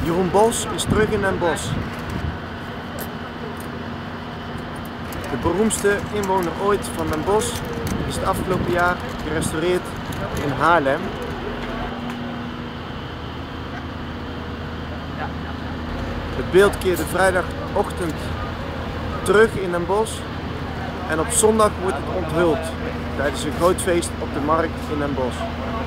Jeroen Bos is terug in Den Bosch. De beroemdste inwoner ooit van Den Bosch is het afgelopen jaar gerestaureerd in Haarlem. Het beeld keerde vrijdagochtend terug in Den Bosch en op zondag wordt het onthuld tijdens een groot feest op de markt in Den Bosch.